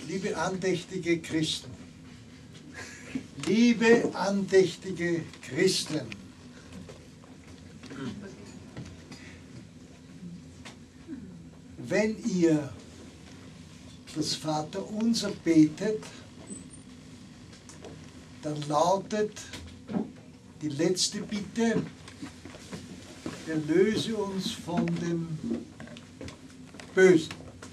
Liebe andächtige Christen, liebe andächtige Christen, wenn ihr das Vaterunser betet, dann lautet die letzte Bitte: Erlöse uns von dem Bösen.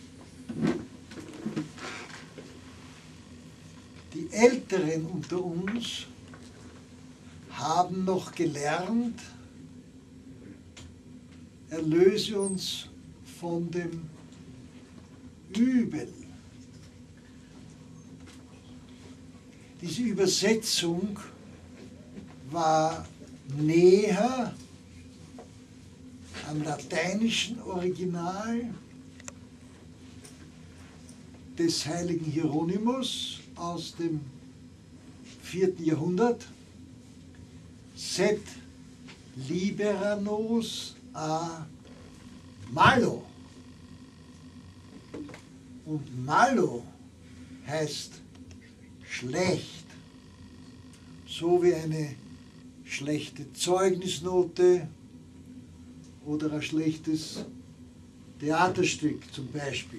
Die Älteren unter uns haben noch gelernt: Erlöse uns von dem Übel. Diese Übersetzung war näher am lateinischen Original des heiligen Hieronymus aus dem 4. Jahrhundert. Sed libera nos a malo. Und malo heißt schlecht, so wie eine schlechte Zeugnisnote oder ein schlechtes Theaterstück zum Beispiel.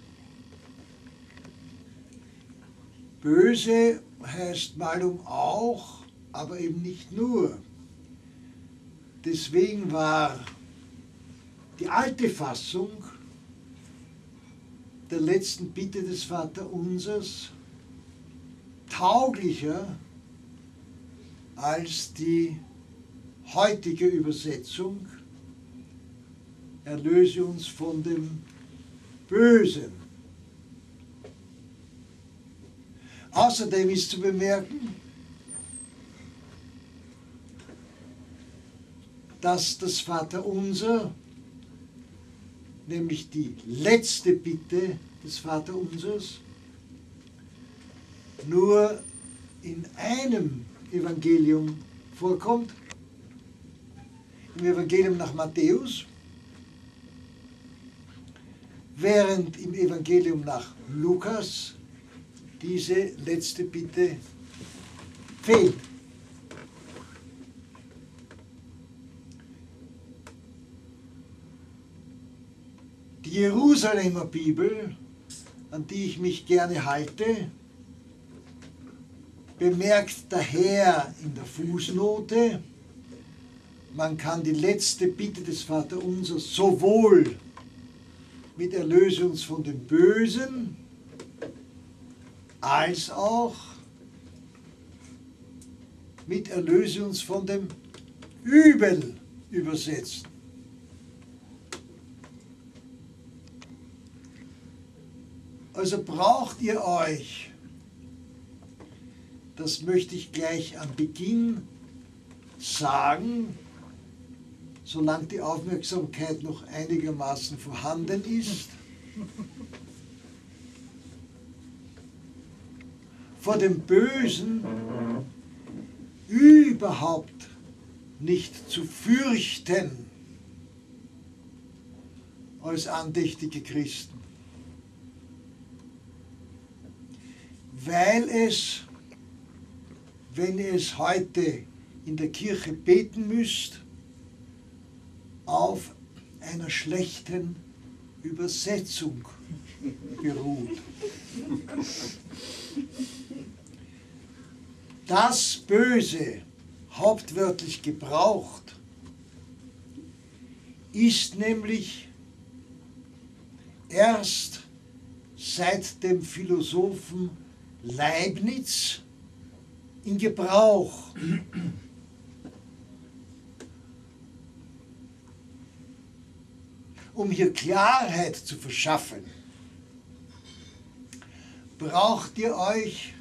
Böse heißt malum auch, aber eben nicht nur. Deswegen war die alte Fassung der letzten Bitte des Vaterunsers tauglicher als die heutige Übersetzung: Erlöse uns von dem Bösen. Außerdem ist zu bemerken, dass das Vaterunser, nämlich die letzte Bitte des Vaterunsers, nur in einem Evangelium vorkommt, im Evangelium nach Matthäus, während im Evangelium nach Lukas diese letzte Bitte fehlt. Die Jerusalemer Bibel, an die ich mich gerne halte, bemerkt daher in der Fußnote, man kann die letzte Bitte des Vaterunsers sowohl mit Erlöse uns von dem Bösen als auch mit Erlöse uns von dem Übel übersetzen. Also braucht ihr euch, das möchte ich gleich am Beginn sagen, solange die Aufmerksamkeit noch einigermaßen vorhanden ist, vor dem Bösen überhaupt nicht zu fürchten als andächtige Christen, weil es, wenn ihr es heute in der Kirche beten müsst, auf einer schlechten Übersetzung beruht. Das Böse, hauptwörtlich gebraucht, ist nämlich erst seit dem Philosophen Leibniz in Gebrauch. Um hier Klarheit zu verschaffen, braucht ihr euch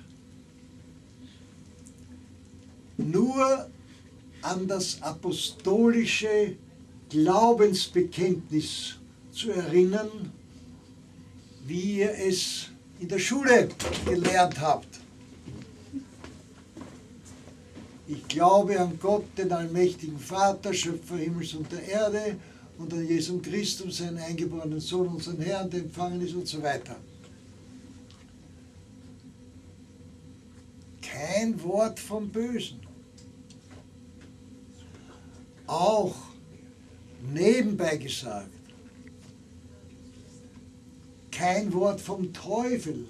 nur an das apostolische Glaubensbekenntnis zu erinnern, wie ihr es in der Schule gelernt habt. Ich glaube an Gott, den allmächtigen Vater, Schöpfer Himmels und der Erde, und an Jesum Christum, seinen eingeborenen Sohn, unseren Herrn, der empfangen ist und so weiter. kein Wort vom Bösen. Auch nebenbei gesagt, kein Wort vom Teufel,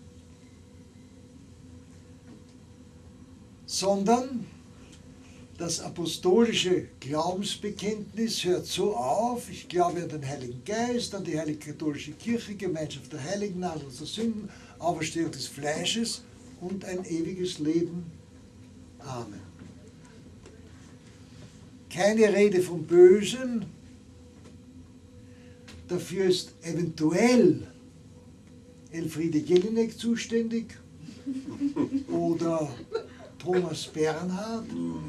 sondern das apostolische Glaubensbekenntnis hört so auf: Ich glaube an den Heiligen Geist, an die heilige katholische Kirche, Gemeinschaft der Heiligen, Nachlass der Sünden, Auferstehung des Fleisches und ein ewiges Leben. Amen. Keine Rede vom Bösen, dafür ist eventuell Elfriede Jelinek zuständig oder Thomas Bernhard,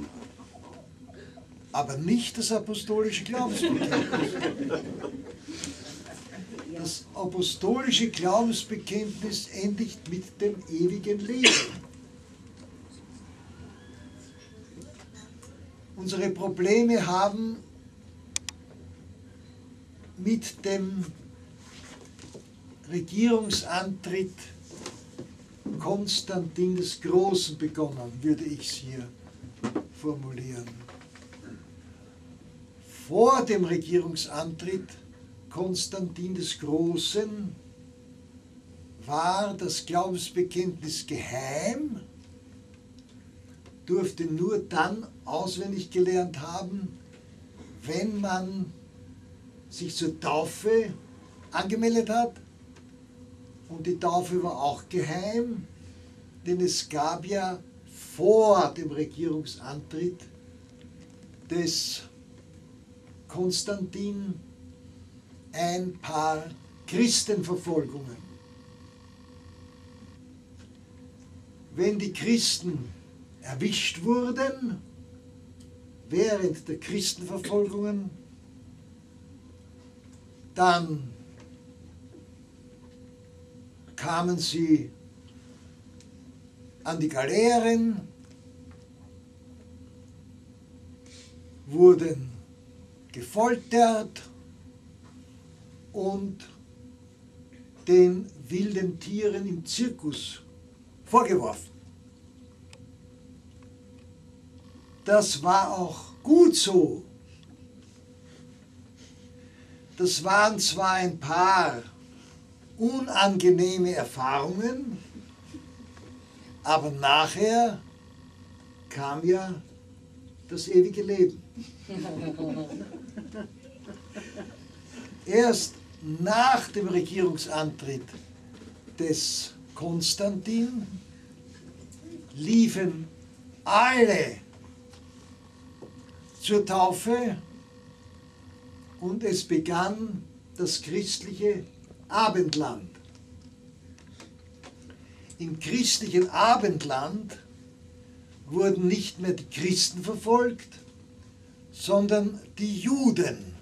aber nicht das apostolische Glaubensbekenntnis. Das apostolische Glaubensbekenntnis endigt mit dem ewigen Leben. Unsere Probleme haben mit dem Regierungsantritt Konstantin des Großen begonnen, würde ich es hier formulieren. Vor dem Regierungsantritt Konstantin des Großen war das Glaubensbekenntnis geheim, durfte nur dann auswendig gelernt haben, wenn man sich zur Taufe angemeldet hat. Und die Taufe war auch geheim, denn es gab ja vor dem Regierungsantritt des Konstantin ein paar Christenverfolgungen. Wenn die Christen erwischt wurden während der Christenverfolgungen, dann kamen sie an die Galeeren, wurden gefoltert und den wilden Tieren im Zirkus vorgeworfen. Das war auch gut so. Das waren zwar ein paar unangenehme Erfahrungen, aber nachher kam ja das ewige Leben. Erst nach dem Regierungsantritt des Konstantin liefen alle zur Taufe und es begann das christliche Abendland. Im christlichen Abendland wurden nicht mehr die Christen verfolgt, sondern die Juden.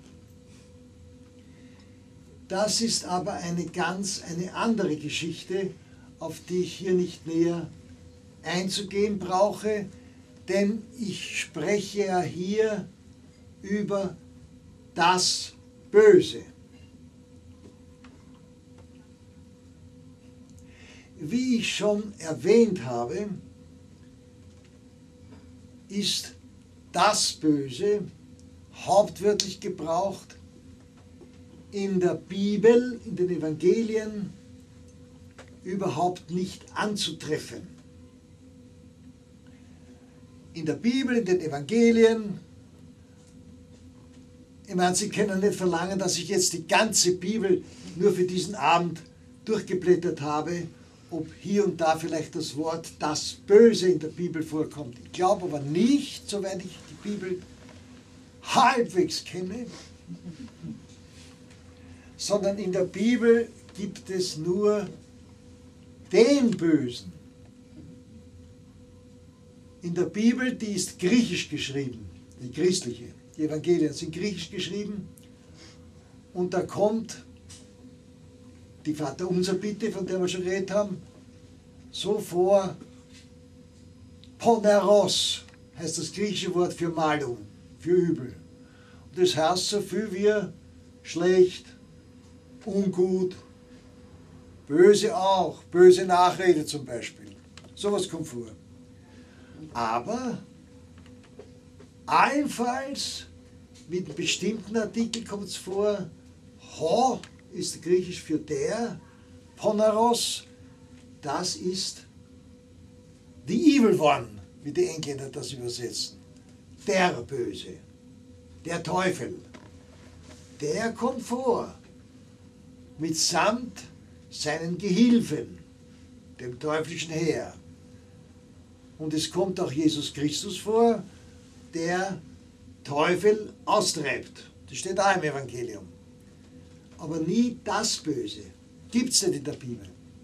Das ist aber eine andere Geschichte, auf die ich hier nicht näher einzugehen brauche, denn ich spreche ja hier über das Böse. Wie ich schon erwähnt habe, ist das Böse hauptwörtlich gebraucht in der Bibel, in den Evangelien überhaupt nicht anzutreffen. In der Bibel, in den Evangelien, ich meine, Sie können nicht verlangen, dass ich jetzt die ganze Bibel nur für diesen Abend durchgeblättert habe, ob hier und da vielleicht das Wort das Böse in der Bibel vorkommt. Ich glaube aber nicht, soweit ich die Bibel halbwegs kenne, sondern in der Bibel gibt es nur den Bösen. In der Bibel, die ist griechisch geschrieben, die christliche, die Evangelien sind griechisch geschrieben, und da kommt die Vaterunser-Bitte, von der wir schon geredet haben, so vor: Poneros heißt das griechische Wort für Malung, für Übel. Und das heißt so viel wie schlecht, ungut, böse auch, böse Nachrede zum Beispiel. Sowas kommt vor. Aber allenfalls mit einem bestimmten Artikel kommt es vor, ho ist griechisch für der, poneros, das ist the evil one, wie die Engländer das übersetzen. Der Böse, der Teufel, der kommt vor, mitsamt seinen Gehilfen, dem teuflischen Heer. Und es kommt auch Jesus Christus vor, der Teufel austreibt. Das steht auch im Evangelium. Aber nie das Böse. Gibt es nicht in der Bibel.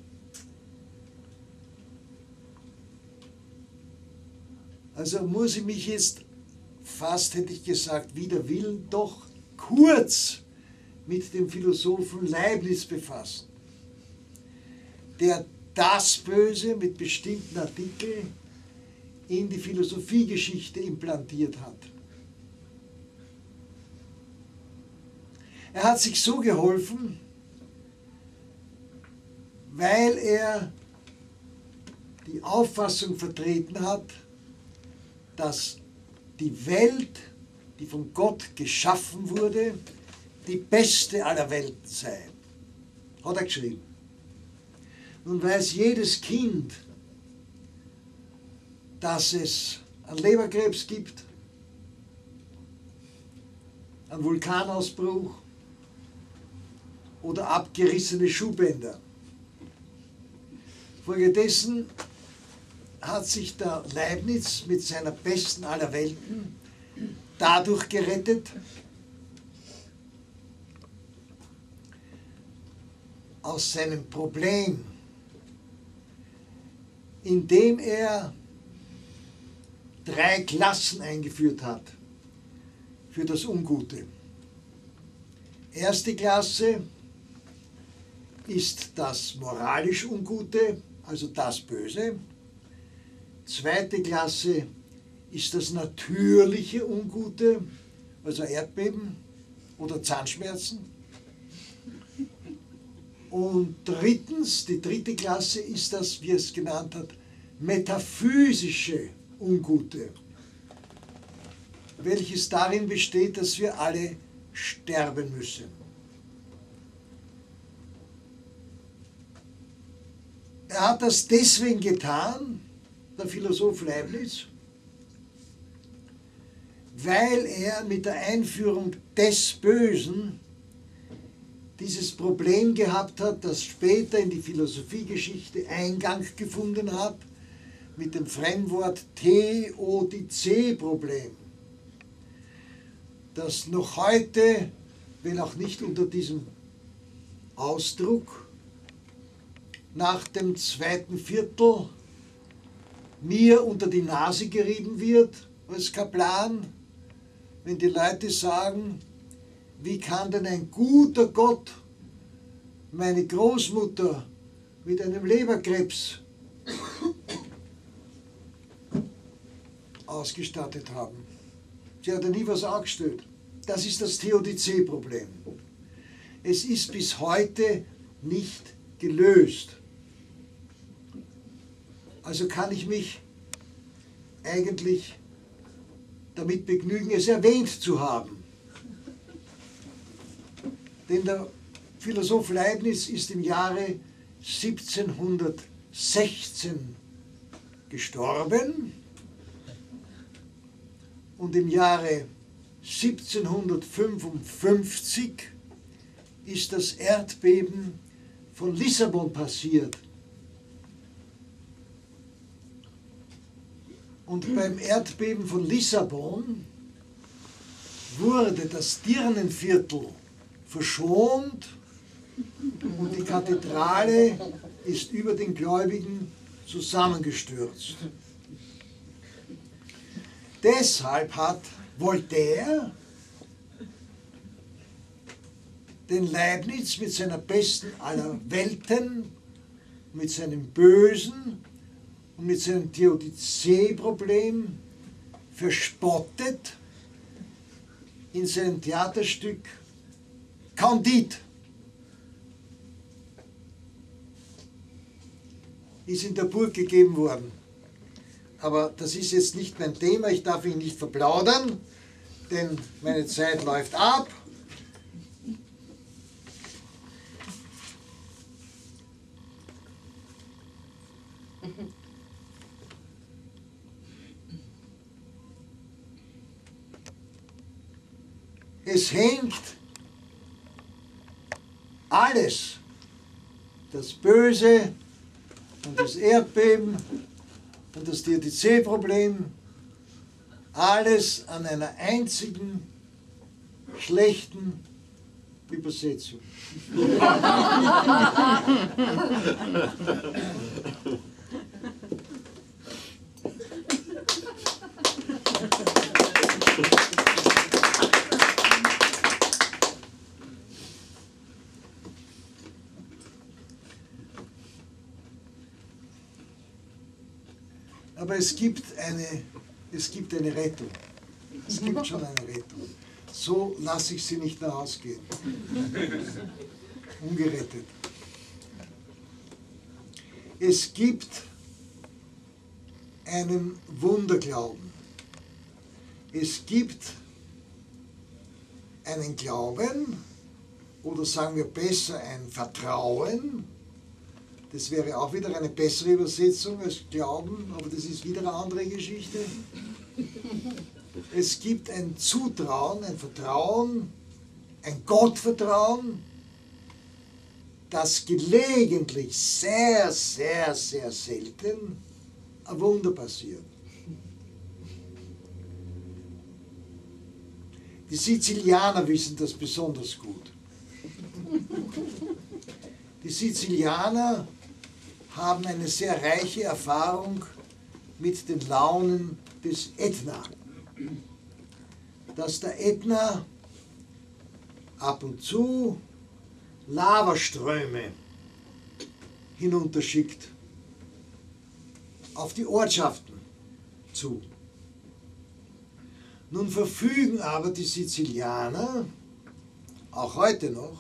Also muss ich mich jetzt, fast hätte ich gesagt, wider Willen, doch kurz mit dem Philosophen Leibniz befassen, der das Böse mit bestimmten Artikeln in die Philosophiegeschichte implantiert hat. Er hat sich so geholfen, weil er die Auffassung vertreten hat, dass die Welt, die von Gott geschaffen wurde, die beste aller Welten sei. Hat er geschrieben. Nun weiß jedes Kind, dass es einen Leberkrebs gibt, einen Vulkanausbruch oder abgerissene Schuhbänder. Folgedessen hat sich der Leibniz mit seiner besten aller Welten dadurch gerettet, aus seinem Problem, indem er 3 Klassen eingeführt hat für das Ungute. Erste Klasse ist das moralisch Ungute, also das Böse. Zweite Klasse ist das natürliche Ungute, also Erdbeben oder Zahnschmerzen. Und drittens, die dritte Klasse ist das, wie er es genannt hat, metaphysische Ungute, welches darin besteht, dass wir alle sterben müssen. Er hat das deswegen getan, der Philosoph Leibniz, weil er mit der Einführung des Bösen dieses Problem gehabt hat, das später in die Philosophiegeschichte Eingang gefunden hat, mit dem Fremdwort Theodizee-Problem, das noch heute, wenn auch nicht unter diesem Ausdruck, nach dem 2. Viertel mir unter die Nase gerieben wird als Kaplan, wenn die Leute sagen, wie kann denn ein guter Gott meine Großmutter mit einem Leberkrebs ausgestattet haben? Sie hat ja nie was angestellt. Das ist das Theodizee-Problem. Es ist bis heute nicht gelöst. Also kann ich mich eigentlich damit begnügen, es erwähnt zu haben. Denn der Philosoph Leibniz ist im Jahre 1716 gestorben und im Jahre 1755 ist das Erdbeben von Lissabon passiert. Und beim Erdbeben von Lissabon wurde das Dirnenviertel verschont und die Kathedrale ist über den Gläubigen zusammengestürzt. Deshalb hat Voltaire den Leibniz mit seiner besten aller Welten, mit seinem Bösen und mit seinem Theodizee-Problem verspottet in seinem Theaterstück Candide. Ist in der Burg gegeben worden. Aber das ist jetzt nicht mein Thema, ich darf ihn nicht verplaudern, denn meine Zeit läuft ab. Es hängt alles, das Böse und das Erdbeben und das THC-Problem, alles an einer einzigen schlechten Übersetzung. Aber es gibt eine Rettung. Es gibt schon eine Rettung. So lasse ich sie nicht nach Hause gehen. Ungerettet. Es gibt einen Wunderglauben. Es gibt einen Glauben, oder sagen wir besser ein Vertrauen. Das wäre auch wieder eine bessere Übersetzung als Glauben, aber das ist wieder eine andere Geschichte. Es gibt ein Zutrauen, ein Vertrauen, ein Gottvertrauen, das gelegentlich, sehr, sehr, sehr selten, ein Wunder passiert. Die Sizilianer wissen das besonders gut. Die Sizilianer haben eine sehr reiche Erfahrung mit den Launen des Ätna. Dass der Ätna ab und zu Lavaströme hinunterschickt auf die Ortschaften zu. Nun verfügen aber die Sizilianer, auch heute noch,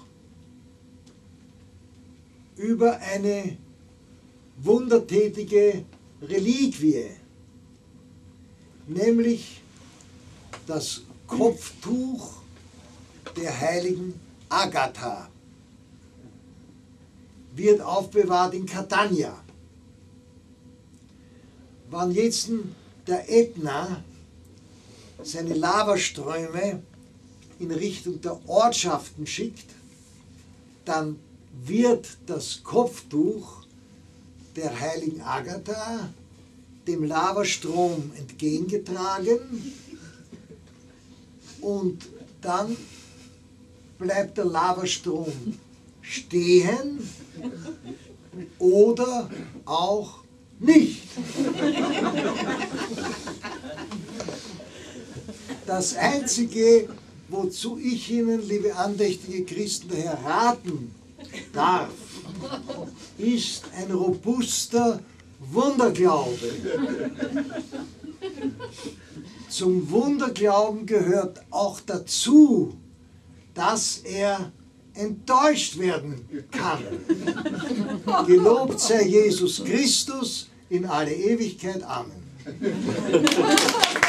über eine wundertätige Reliquie, nämlich das Kopftuch der heiligen Agatha, wird aufbewahrt in Catania. Wenn jetzt der Ätna seine Lavaströme in Richtung der Ortschaften schickt, dann wird das Kopftuch der heiligen Agatha dem Lavastrom entgegengetragen und dann bleibt der Lavastrom stehen oder auch nicht. Das Einzige, wozu ich Ihnen, liebe andächtige Christen, daher raten darf, ist ein robuster Wunderglaube. Zum Wunderglauben gehört auch dazu, dass er enttäuscht werden kann. Gelobt sei Jesus Christus in alle Ewigkeit. Amen.